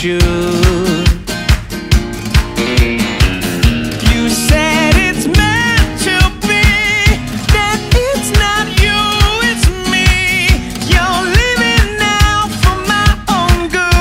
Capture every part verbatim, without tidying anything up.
should. You said it's meant to be, that it's not you, it's me. You're living now for my own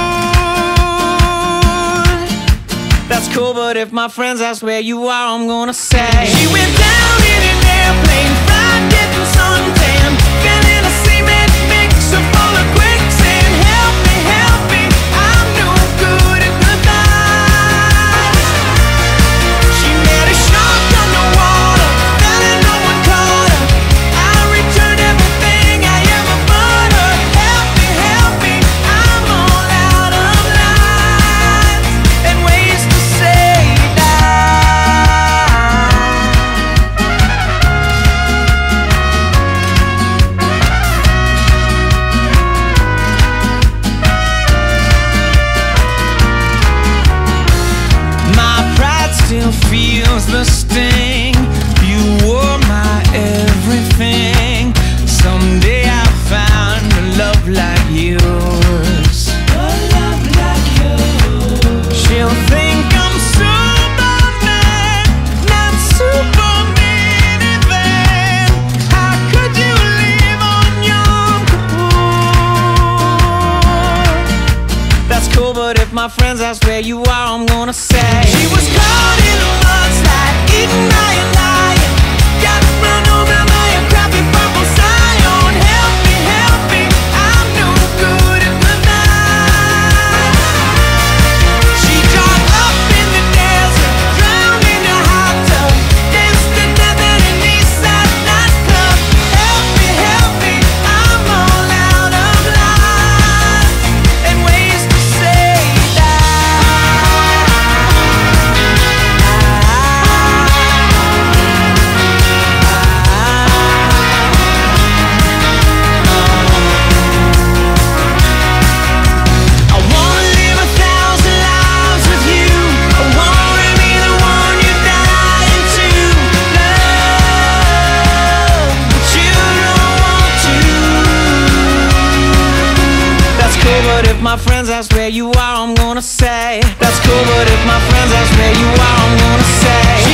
good. That's cool, but if my friends ask where you are, I'm gonna say she went down in an airplane, fried, getting suntan, feeling a cement mixer full of quicksand. Help me, help me, I'm no good at goodbye. She met a shark underwater, fell and no one caught her. I returned everything I ever bought her. Help me, help me, I'm all out of lines and ways to say still feels the sting. You were my everything. Someday I'll find a love like yours. A love like yours. She'll think I'm Superman, not Superman even. How could you leave on Yom Kippur? That's cool, but if my friends ask where you are, I'm gonna say she was caught in a mudslide, eaten by a lion, got run over by a crappy purple Scion. Help me, help me, I'm no good at goodbye. She dropped up in the desert, drowned in a hot tub, danced to death at an Eastside nightclub. Help me, help me, I'm all out of lines and ways to say but if my friends ask where you are, I'm gonna say that's cool, but if my friends ask where you are, I'm gonna say